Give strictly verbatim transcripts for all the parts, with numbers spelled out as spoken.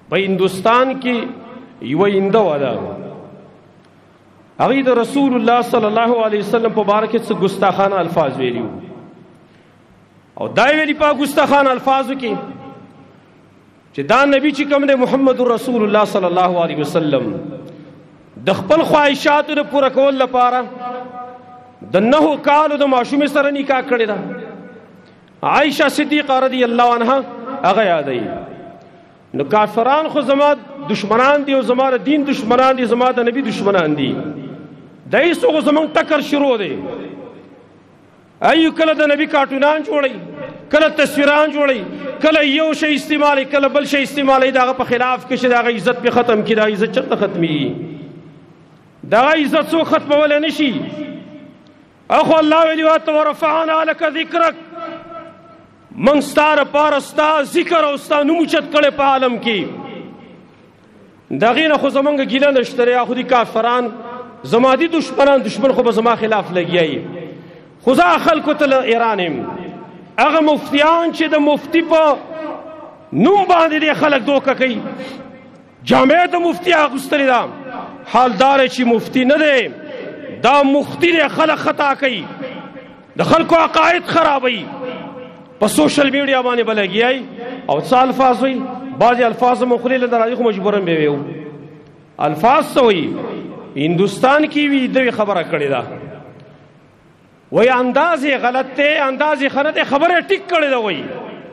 په هندوستان کې یو هنده ودا هغه د رسول الله صلی الله علیه وسلم په باره کې څه ګستاخانه الفاظ ویلي او دا ویلي په ګستاخانه الفاظو کې چې دا نبی چې کوم دی محمد رسول الله صلی الله علیه وسلم د خپل خواهشاتو د پوره کول لپاره د نهو کالو د ماشومې سره نکاح کړی ده. عائشه صدیقه رضی الله عنها هغه یادوي نو کافران خو زما دشمنان دي او زما د دین دشمنان دي زما د نبی دشمنان دي دای څو زمون ټکر شروع دی ایو کله د نبی کارټونان جوړي کله تصویران جوړي کله یو شی استعمالي کله بل شی استعمالي دغه په خلاف کې چې دغه عزت په ختم کړي دا عزت چرته ختمي دغه عزت څو ختمول نشي اخو الله ویلی وات ورفعنا لك ذکرک من ستاره پارستا ذکر او ستا نموچت کړي په عالم کې دغه نه خو زمونږ ګیله نشته خو دي کافران زما دي دشمنان دشمن خو به زما خلاف لګیایي خو زه خلکو ته له ایرانم هغه مفتیان چې د مفتی په نوم باندې دی خلک دوکه کوي جامع د مفتی اغوستلې ده حالدار چې مفتی نه دی دا مفتی دی خلک خطا کوي د خلکو عقاید خرابوي په سوشل میډیا باندې به لګیایي او څه الفاظ وي بعضې الفاظ مخلي له درازي خو مجبورن به ویو الفاظ څه وي هندوستان کې وي دوی خبره کړې ده وی اندازې غلط دی اندازې ښه نه دی خبره ټیک کړې ده وی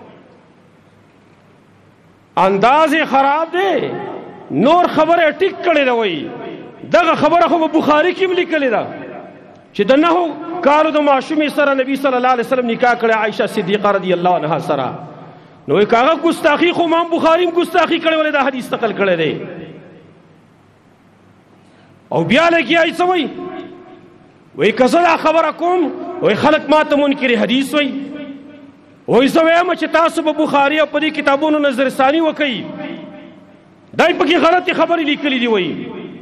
اندازې خراب دی نور خبره ټیک کړې ده وی دغه خبره خو په بخاري کې هم لیکلې ده چې د نهو کالو د ماشومې سره نبی صلی الله علیه وسلم نکاح کړی عایشه صدیقه رضی الله عنها سره نو وی کاغه ګستاخي خو امام بخاري هم ګستاخي کړی ولې دا حدیث نقل کړی دی او بیا لګیایي څه وی وی که زه دا خبره کوم وی خلک ما ته منکر حدیث وی وی زه وایم چې تاسو په بخاري او په دې کتابونو نظرثاني وکئ دای پکې غلطې خبرې لیکلې دي وی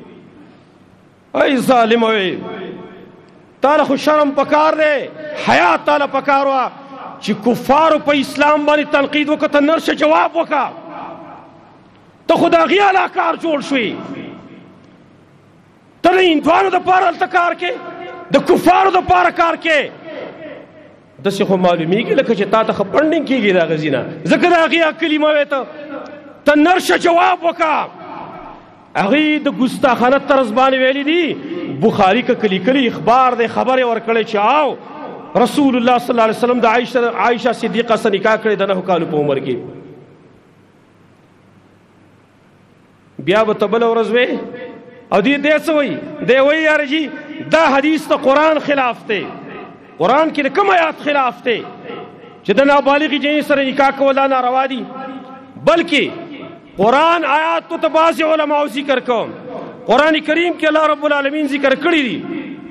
ای ظالم وی تاله خو شرم پکار دی حیا تاله پکار وه چې کفارو په اسلام باندې تنقید وکړه ته نرشه جواب وکړه ته خو د هغې علا کار جوړ شوې ته د هندوانو دپاره هلته کار کې د کفارو دپاره کار کې داسې خو معلومیږي لکه چې تا ته ښه پنډینګ کېږي د هغه ځینه ځکه د هغې کلمه وې ته ته نرشه جواب وکړه هغې د ګستاخانه طرز باندې ویلي دي بخاري که کلی کلی اخبار دی خبرې ورکړی چې آو رسول الله صلی الله علیه وسلم د عایشه صدیقه سره نکاح کړی د نهو کالو په عمر کې بیا به ته بله ورځ وې او دی دی څه وایي دی وایي یاره جي دا حدیث د قرآن خلاف دی قرآن کې د کوم آیات خلاف دی چې د نابالغې جنۍ سره نکاح کول دا ناروا دي بلکې قرآن آیاتو ته بعضې علماو ذکر کوم قرآن کریم کې الله رب العالمین ذکر کړي دي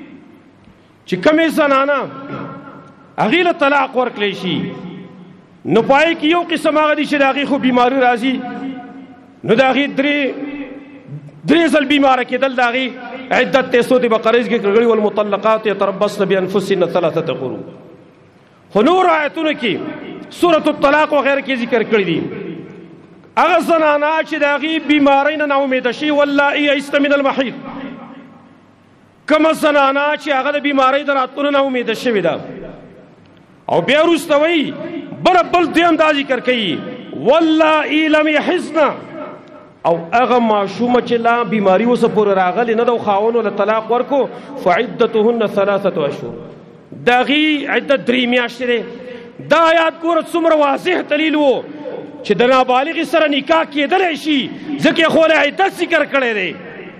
چې کومې زنانه هغې له طلاق ورکړی شي نو په هغې کې یو قسم هغه دي چې د هغې خو بیماري راځي نو د هغې درې درې ځل بیماره کېدل د هغې عدت ته سورة بقره کې کړي والمطلقات یتربصن بانفسهن ثلاثه قروء خو نور آیتونو کې سورة الطلاق وغیره کې ذکر کړي دي هغه زنانه چې د هغې بیمارۍ نه ناامیده شي واللائي یئسن من المحیض کومه زنانه چې هغه د بیمارۍ د راتلو نه امیده شوې ده او بیا وروسته وایي بله بل دویم دا ذکر کوي واللائي لم یحضن او هغه ماشومه چې لا بیماري اوسه پورې راغلې نه ده او خاوند له طلاق ورکو فعدتهن ثلاثه اشهر د هغې عدت درې میاشتې دی دا آیات ګوره څومره واضح دلیل و چې د نابالغې سره نکاح کېدلی شي ځکه یې خو له عدت ذکر کړی دی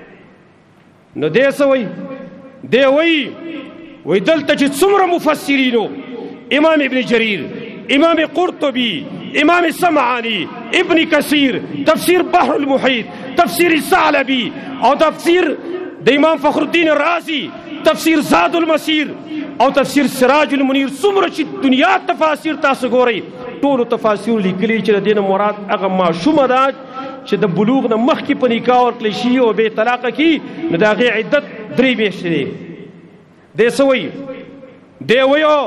نو دی څه وایي دی وایي وایي دلته چې څومره مفسرینو امام ابن جریر امام قرطبي امام سمعانی ابن کثیر تفسیر بحر المحیط تفسیر ثعلبی او تفسیر د امام فخر الدین رازی تفسیر زاد المسیر او تفسیر سراج المنیر څومره چې دنیا تفاسیر تاسو ګورئ ټولو تفاسیر لیکلي چې د دې نه مراد هغه ماشومه ده چې د بلوغ نه مخکې په نکاح ورکړلی شي او بې طلاقه کي نو د هغې عدت درې میاشتې دی دی څه وایي دی وایي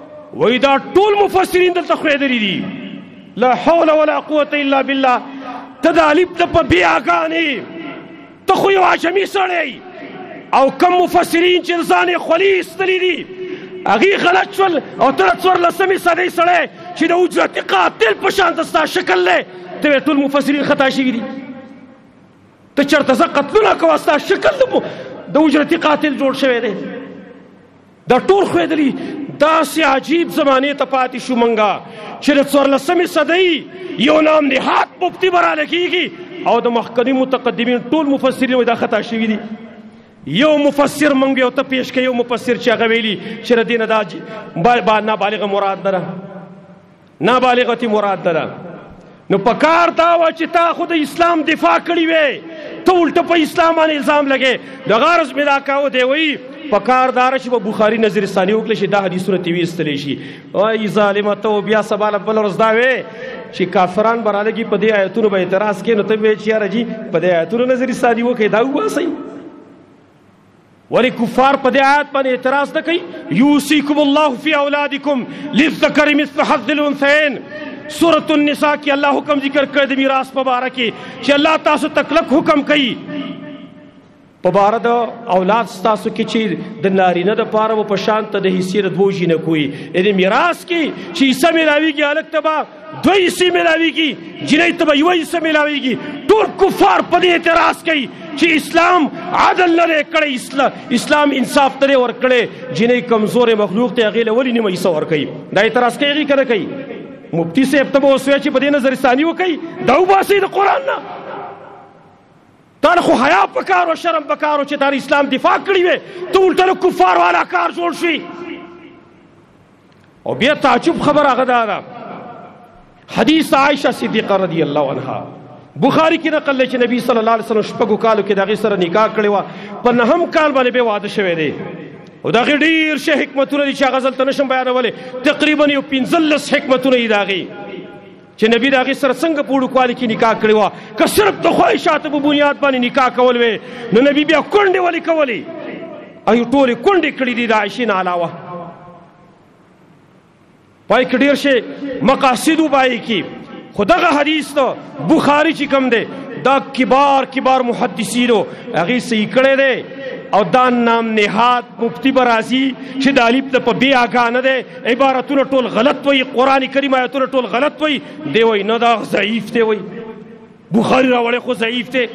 وایي دا ټول مفسرین دلته ښویېدلي دي لا حول ولا قوة الا بالله ته د الف ته په بیاګانې ته خو یو عجمي سړی او کم مفسرین چې ځان یې خولي ایستلي دي هغې غلط شول او ته د څوارلسمې صدۍ سړی چې د اجرتي قاتل په شان د ستا شکل دی ته وایې ټول مفسرین خطا شوي دي ته چېرته زه قتلونه کوه ستا شکل د اجرتي قاتل جوړ شوی دی دا ټول ښویدلي داسې عجیب زمانې ته پاتې شو منګه چې د څوارلسمې صدۍ یو نام نهاد مفتي به راله کېږي او د مخکني متقدمین ټول مفسرین وایي دا خطا شوي دي یو مفسر منګ یو ته پیش کوي یو مفسر چې هغه ویلي چې د دې نه دا نابالغه مراد ده نابالغتې مراد ده نو په کار دا وه چې تا خو د اسلام دفاع کړې وې ته الټه په اسلام باندې الزام لګې د غرض مې دا کاوه دی وایي په کار دا چې په بخاري نظر ثاني وکړی شي دا حدیثونه ترې ویستلی شي وایي ظالمه ته بیا سبا له بله ورځ دا وې چې کافران به رالګي په دې ایتونو به اعتراض کوي نو ته وایې چې یاره جي په دې ایتونو نظر ثاني وکړئ دا وباسئ ولی کفار په دې آیت باندې اعتراض نه کوي یوصیکم الله فی اولادکم للذکر مثل حظ الانثیین سورة النساء کې الله حکم ذکر کړی د میراث په باره کې چې الله تاسو تکلک حکم کوي په باره د اولاد ستاسو کې چې د نارینه دپاره به په شان ته د حصې د دوو جینکو وي یعنې میراث کې چې حصه میلاویږي هلک ته به دوه حصې میلاویږي جینۍ ته به یوه حصه میلاویږي ټول کفار په دې اعتراض کوي چې اسلام عدل نه دی کړی اسلام انصاف نه دی ورکړی جینۍ کمزورې مخلوق دی هغې له ولې نیمه حصه ورکوي دا اعتراض کوي هغې که نه کوي مفتی صاحب ته به اوس وایه چې په دې نظر ثاني وکوي دا وباسئ د قرآن نه تا خو حیا پکار او شرم پکار چې تا اسلام دفاع کړی وې ته الټه د کفار والا کار جوړ شوي او بیا تعجب خبر هغه دا ده حدیث عائشہ صدیقه رضی الله عنها بخاری کې نقل دی چې نبی صلی الله علیه وسلم شپږو کالو کې د هغې سره نکاح کړی وه په نهم کال باندې بیا واده شوی دی او د هغې ډېر ښه حکمتونه دي چې هغه دلته نشم بیانولی تقریبا یو پنځلس حکمتونه دي د هغې چې نبی د هغې سره څنګه په وړوکوالي کې نکاح کړې وه که صرف د خواهشاتو په بنیاد باندې نکاح کول وې نو نبی بیا کونډې ولې کولې او یو ټولې کونډې کړي دي د عایشې نه علاوه پای کې ډېر ښې مقاصد وبایي کې خو دغه حدیث ته بخاري چې کوم دی دا کبار کبار محدثینو هغې صحیح کړی دی او دا نام نهاد مفتی به راځي چې د الف ته په بې اګانه دی عبارتونه ټول غلط وایي قرآن کریم آیتونه ټول غلط وایي دی وایي نه دا ضعیف دی وایي بخاري راوړی خو ضعیف دی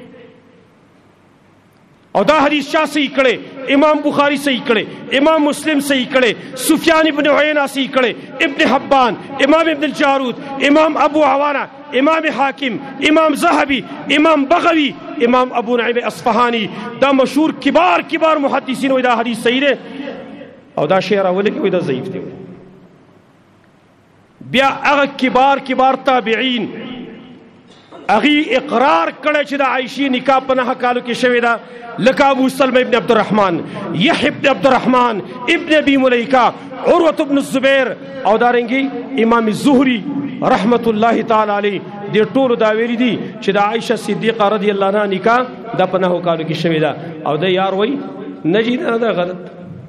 او دا حدیث چا صحیح کړی امام بخاری صحیح کړی امام مسلم صحیح کړی سفیان ابن عیینہ صحیح کړی ابن حبان امام ابن الجارود امام ابو عوانہ امام حاکم امام ذهبی امام بغوی امام ابو نعیم اصفهانی دا مشهور کبار کبار محدثین وایي دا حدیث صحیح دی او دا شی راولي کې وایي دا ضعیف دی بیا هغه کبار کبار تابعین هغې اقرار کړی چې د عایشې نکاح په نهه کالو کې شوې ده لکه ابو سلمہ ابن عبدالرحمن یحیی ابن عبدالرحمن ابن ابی ملیکہ عروة ابن الزبیر او دارنګې امام زهری رحمت الله تعالی علیه دې ټولو دا ویلي دي چې د عایشه صدیقه رضی الله عنها نکاح دا په نهو کالو کې شوې ده او د یار وایي نه جي نه ده غلط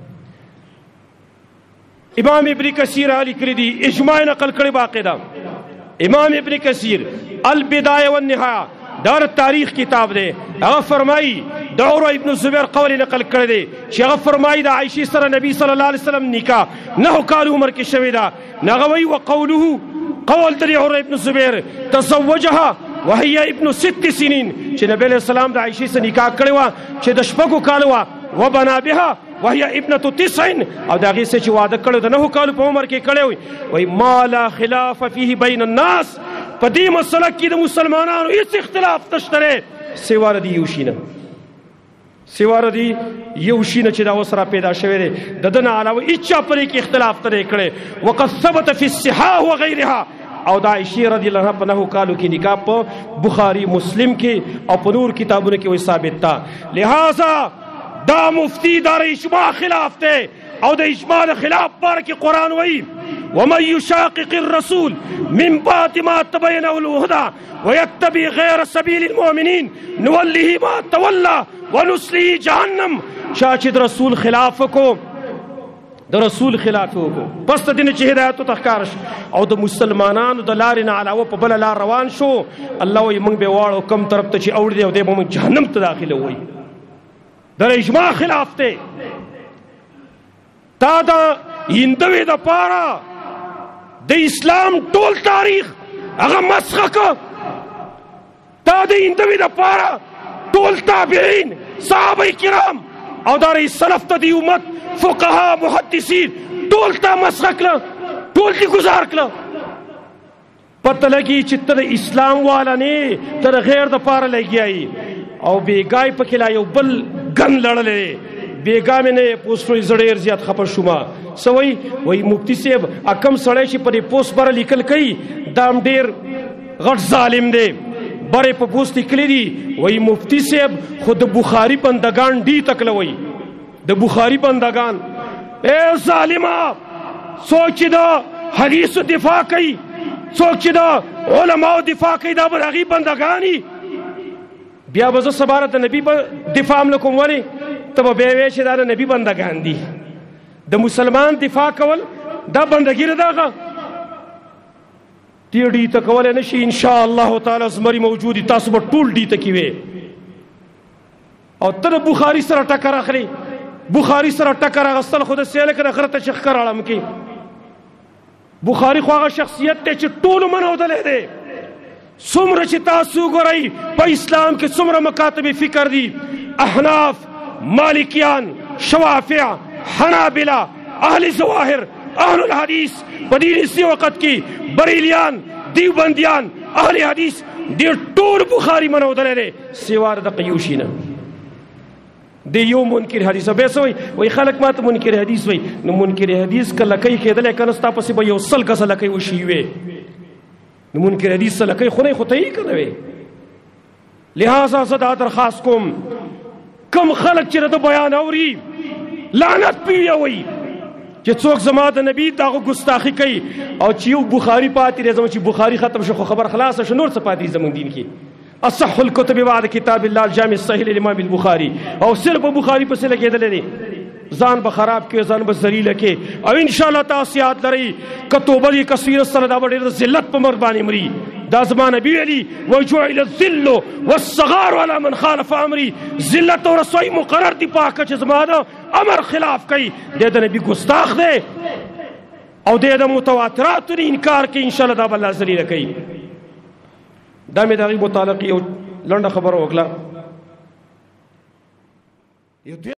امام ابن کثیر لیکلي دي اجماع نقل کړی باقاعده امام ابن کثیر البدایه والنهایه دا تاریخ کتاب دی هغه فرمایي د عروه ابن زبیر قول نقل کړی دی چې هغه فرمایي د عایشې سره نبی صلی الله علیه وسلم نکاح نهو کال عمر کې شوې ده هغه وایي وقوله قول د عروه ابن زبیر تزوجها وهي ابن ست سنین چې نبی علیه السلام د عایشې سره نکاح کړی وه چې د شپږو کالو وه وبنا بها وهي ابنة تسع او د هغې سره چې واده کړی د نهو کالو په عمر کې کړی وي وایي ما لا خلاف فيه بین الناس په دې مسله کې د مسلمانانو هېڅ اختلاف نشته دی سوا د دې یو شي نه سوا د دې یو شي نه چې دا اوس را پیدا شوی دی د ده نه علاوه هېچا په دې کې اختلاف نه دی کړی وقد ثبت فی الصحاح وغیرها او د عایشې رضی الله عنها په نهو کالو کې نکاح په بخاري مسلم کې او په نور کتابونو کې وایي ثابت ده لہذا دا مفتی دا اجماع خلاف دی او د اجماع د خلاف باره کې قرآن وایي ومن يشاقق الرسول من بعد ما تبين له الهدى ويتبع غير سبيل المؤمنين نوله ما تولى ونصله جهنم چا چې د رسول خلاف کو د رسول خلاف وکړو پس د دې چې هدایت ته ښکار شو او د مسلمانانو د لارې نه علاوه په بله لار روان شو الله وایي موږ به واړو کم طرف ته چې اوړي دی او دی به موږ جهنم ته داخله وایي د اجماع خلاف دی تا د هندوې دپاره د اسلام ټول تاریخ هغه مسخه که تا د هندوې دپاره ټول تابعین صحابه کرام او دا رئیس سلف ته د امت فقها محدثین ټول تا مسخه کړه ټول دې گزار کړه پته لګي چې ته د اسلام والا نه ته د غیر دپاره لګیا یې او بېګای پکې لا یو بل ګن لړلی بېګا مې نه پوسټ وایي زه ډېر زیات خفه شومه څه وایي وایي مفتي صاحب کم سړی چې په دې پوسټ بره لیکل کوي دا هم ډېر غټ ظالم دی برې په پوسټ لیکلی دي وایي مفتي صاحب خو د بخاري بندګان ډي تکله وایي د بخاري بندګان اے ظالمه څوک چې د حدیثو دفاع کوي څوک چې د علماو دفاع کوي دا به د هغې بندګانې بیا به زه سبا د نبي دفاع هم نه کوم ولې ته به بیا وایې چې دا د نبي بندګان دي د مسلمان دفاع کول دا بندګي نه ده هغه تی ډي ته کولی نه شي انشاء الله تعالی زمري موجود تاسو به ټول ډي ته کې وې او ته د بخاري سره ټکر اخلي بخاري سره ټکر اخیستل خو د سیله که د غره ته چې ښکر اړم کې بخاري خو هغه شخصیت دی چې ټولو منودلی دی څومره چې تاسو وګورئ په اسلام کې څومره مکاتب فکر دي احناف مالکیان شوافع حنابله اهل ظواهر اهل الحدیث په دې نږدې وخت کې بریلیان دیوبندیان اهل حدیث دې ټول بخاري منودلی دی سوا د دغه یو شي نه د یو منکر حدیث بیا څه وایي وایي خلک ما ته منکر حدیث وایي نو منکر حدیث که لکۍ کېدلی که نه ستا پسې به یو سل کسه لکۍ وشي وې نو منکر حدیث څه لکۍ خو نه یې خو ته یې که نه وې لہذا زه دا درخواست کوم کم خلک چې د ده بیان اوري لعنت پې ویوئ چې څوک زما د نبي دغه ګستاخي کوي او چې یو بخاري پاتې دی زموږ چې بخاري ختم شو خو خبر خلاصه شو نور څه پاتې زموږ دین کې اصح الكتب بعد کتاب الله الجامع الصحیح للامام البخاري او صرف بخاري پسې لګېدلی دی ځان به خراب کړي ځان به ذلیله کړي او انشاءالله تاسو یاد لرئ که توبه دې کثیره سره دا به ډېر د ذلت په مرګ باندې مري دا زما نبي ویلي وجعل الذل والصغار على من خالف امري ذلت او رسوایي مقرر دي په هغه چې زما د امر خلاف کوي دی د نبي ګستاخ دی او دی د متواتراتو نه انکار کوي انشاءالله دا به الله ذلیله کوي دا مې د هغې متعلق یو لنډه خبره وکړه